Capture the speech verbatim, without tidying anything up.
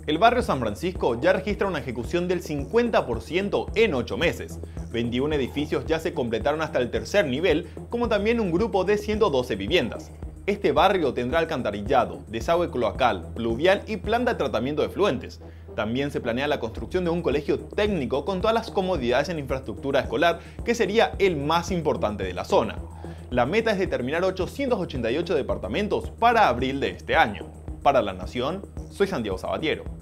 El barrio San Francisco ya registra una ejecución del cincuenta por ciento en ocho meses. veintiún edificios ya se completaron hasta el tercer nivel, como también un grupo de ciento doce viviendas. Este barrio tendrá alcantarillado, desagüe cloacal, pluvial y planta de tratamiento de efluentes. También se planea la construcción de un colegio técnico con todas las comodidades en infraestructura escolar, que sería el más importante de la zona. La meta es de terminar ochocientos ochenta y ocho departamentos para abril de este año. Para La Nación, soy Santiago Sabatiero.